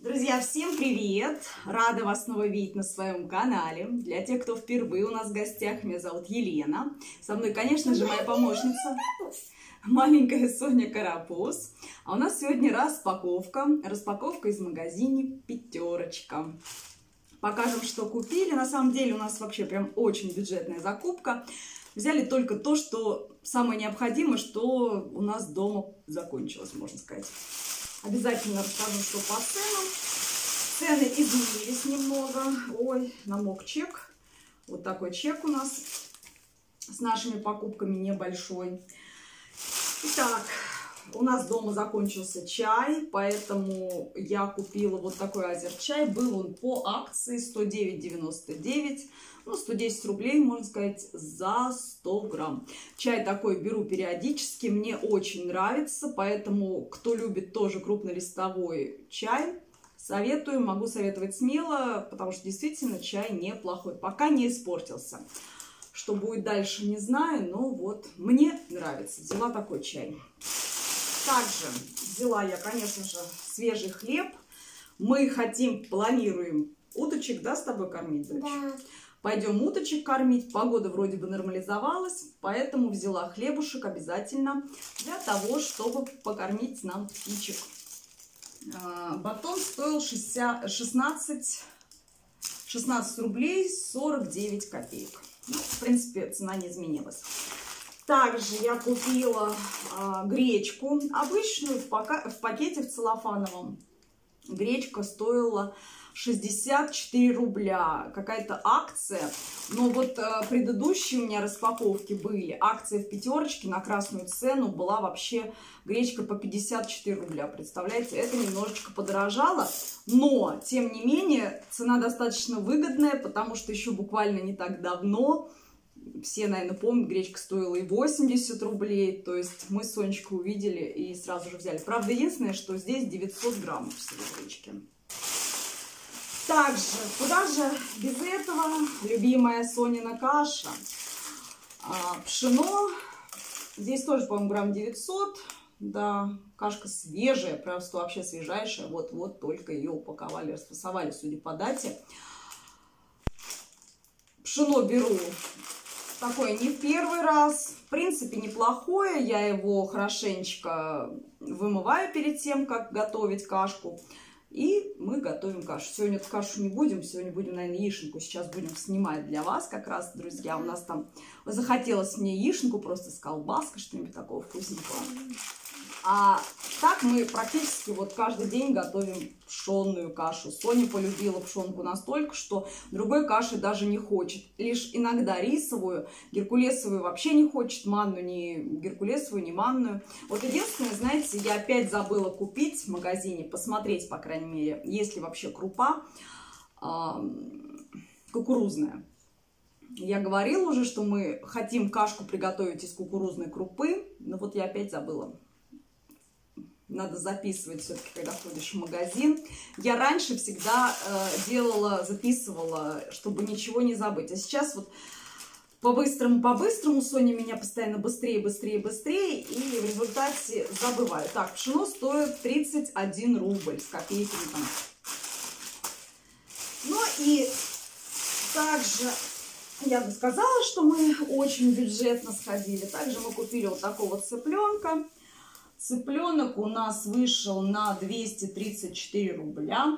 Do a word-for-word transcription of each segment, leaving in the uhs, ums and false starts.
Друзья, всем привет! Рада вас снова видеть на своем канале. Для тех, кто впервые у нас в гостях, меня зовут Елена. Со мной, конечно же, моя помощница, маленькая Соня Карапуз. А у нас сегодня распаковка. Распаковка из магазина «Пятерочка». Покажем, что купили. На самом деле у нас вообще прям очень бюджетная закупка. Взяли только то, что самое необходимое, что у нас дома закончилось, можно сказать. Обязательно расскажу, что по ценам. Цены изменились немного. Ой, намок чек. Вот такой чек у нас с нашими покупками небольшой. Итак, у нас дома закончился чай, поэтому я купила вот такой азерчай. Был он по акции сто девять девяносто девять. Ну, сто десять рублей, можно сказать, за сто грамм. Чай такой беру периодически, мне очень нравится, поэтому, кто любит тоже крупнолистовой чай, советую, могу советовать смело, потому что действительно чай неплохой, пока не испортился. Что будет дальше, не знаю, но вот мне нравится. Взяла такой чай. Также взяла я, конечно же, свежий хлеб. Мы хотим, планируем уточек, да, с тобой кормить, дочь? Да. Пойдем уточек кормить. Погода вроде бы нормализовалась, поэтому взяла хлебушек обязательно для того, чтобы покормить нам птичек. Батон стоил шестнадцать, шестнадцать рублей сорок девять копеек. Ну, в принципе, цена не изменилась. Также я купила а, гречку обычную в, пока, в пакете в целлофановом. Гречка стоила шестьдесят четыре рубля. Какая-то акция. Но вот а, предыдущие у меня распаковки были. Акция в пятерочке на красную цену была вообще гречка по пятьдесят четыре рубля. Представляете, это немножечко подорожало. Но, тем не менее, цена достаточно выгодная, потому что еще буквально не так давно, все, наверное, помнят, гречка стоила и восемьдесят рублей. То есть мы с Сонечкой увидели и сразу же взяли. Правда, единственное, что здесь девятьсот граммов всего гречки. Также, куда же без этого любимая Сонина каша. А, пшено. Здесь тоже, по-моему, грамм девятьсот. Да, кашка свежая, просто вообще свежайшая. Вот-вот только ее упаковали, расфасовали, судя по дате. Пшено беру такое не в первый раз. В принципе, неплохое. Я его хорошенечко вымываю перед тем, как готовить кашку. И мы готовим кашу. Сегодня эту кашу не будем. Сегодня будем, наверное, яишенку сейчас будем снимать для вас как раз, друзья. У нас там захотелось мне яишенку просто с колбаской, что-нибудь такого вкусненького. А так мы практически вот каждый день готовим пшенную кашу. Соня полюбила пшенку настолько, что другой каши даже не хочет. Лишь иногда рисовую, геркулесовую вообще не хочет, манную ни геркулесовую, ни манную. Вот единственное, знаете, я опять забыла купить в магазине, посмотреть, по крайней мере, есть ли вообще крупа э, кукурузная. Я говорила уже, что мы хотим кашку приготовить из кукурузной крупы, но вот я опять забыла. Надо записывать все-таки, когда ходишь в магазин. Я раньше всегда э, делала, записывала, чтобы ничего не забыть. А сейчас вот по-быстрому, по-быстрому Соня меня постоянно быстрее, быстрее, быстрее. И в результате забываю. Так, пшено стоит тридцать один рубль с копейками там. Ну и также я бы сказала, что мы очень бюджетно сходили. Также мы купили вот такого цыпленка. Цыпленок у нас вышел на двести тридцать четыре рубля.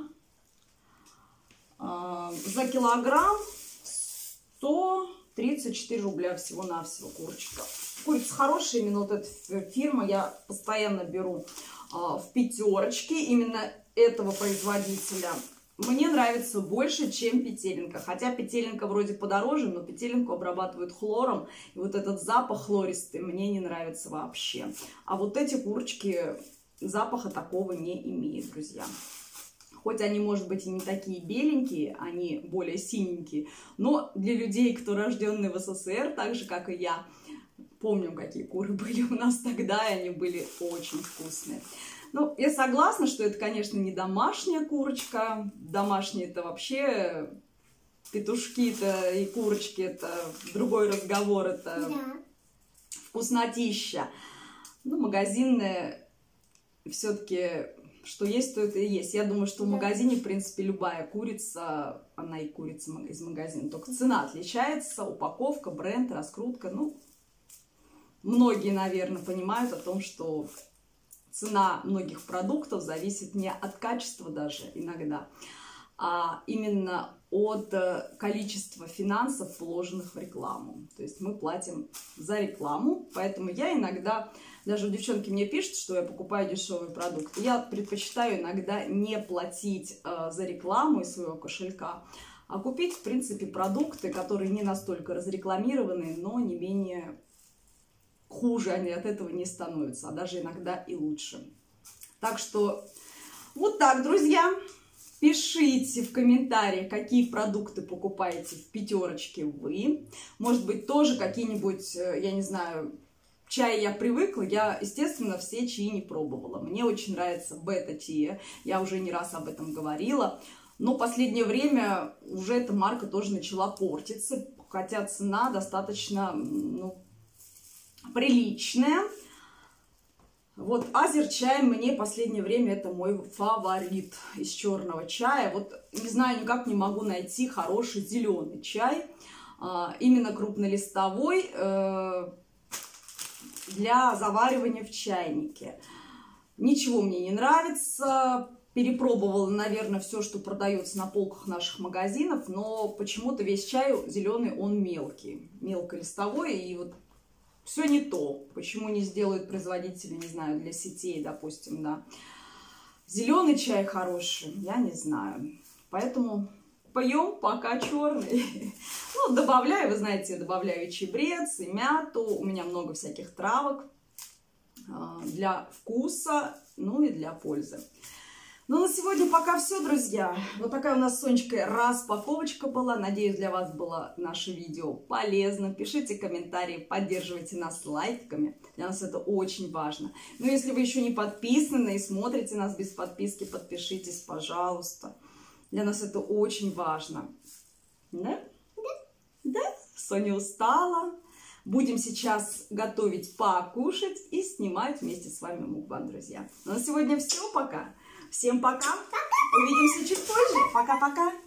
За килограмм сто тридцать четыре рубля всего-навсего курочка. Курица хорошая, именно вот эта фирма я постоянно беру в пятерочке. Именно этого производителя. Мне нравится больше, чем петелинка. Хотя петелинка вроде подороже, но петелинку обрабатывают хлором. И вот этот запах хлористый мне не нравится вообще. А вот эти курочки запаха такого не имеют, друзья. Хоть они, может быть, и не такие беленькие, они более синенькие. Но для людей, кто рожденный в СССР, так же, как и я, помним, какие куры были у нас тогда, и они были очень вкусные. Ну, я согласна, что это, конечно, не домашняя курочка. Домашние это вообще петушки-то и курочки, это другой разговор, это да. Вкуснотища. Ну, магазинная все-таки что есть, то это и есть. Я думаю, что в магазине, в принципе, любая курица, она и курица из магазина, только цена отличается, упаковка, бренд, раскрутка. Ну, многие, наверное, понимают о том, что цена многих продуктов зависит не от качества даже иногда, а именно от количества финансов, вложенных в рекламу. То есть мы платим за рекламу, поэтому я иногда, даже девчонки мне пишут, что я покупаю дешевые продукты, я предпочитаю иногда не платить э, за рекламу из своего кошелька, а купить, в принципе, продукты, которые не настолько разрекламированы, но не менее хуже они от этого не становятся, а даже иногда и лучше. Так что вот так, друзья. Пишите в комментариях, какие продукты покупаете в пятерочке вы. Может быть, тоже какие-нибудь, я не знаю, чай я привыкла. Я, естественно, все чаи не пробовала. Мне очень нравится бета-тиа. Я уже не раз об этом говорила. Но в последнее время уже эта марка тоже начала портиться. Хотя цена достаточно, ну, приличная. Вот азер-чай мне в последнее время это мой фаворит из черного чая. Вот не знаю, никак не могу найти хороший зеленый чай, именно крупнолистовой, для заваривания в чайнике. Ничего мне не нравится. Перепробовала, наверное, все, что продается на полках наших магазинов, но почему-то весь чай зеленый, он мелкий, мелколистовой, и вот все не то. Почему не сделают производители, не знаю, для сетей, допустим, да. Зеленый чай хороший, я не знаю. Поэтому пьем пока черный. Ну, добавляю, вы знаете, я добавляю и чабрец, и мяту. У меня много всяких травок для вкуса, ну и для пользы. Ну, на сегодня пока все, друзья. Вот такая у нас с Сонечкой распаковочка была. Надеюсь, для вас было наше видео полезным. Пишите комментарии, поддерживайте нас лайками. Для нас это очень важно. Ну, если вы еще не подписаны и смотрите нас без подписки, подпишитесь, пожалуйста. Для нас это очень важно. Да? Да. Да? Соня устала. Будем сейчас готовить покушать и снимать вместе с вами мукбан, друзья. Ну, на сегодня все. Пока. Всем пока. Пока. Увидимся чуть позже. Пока-пока.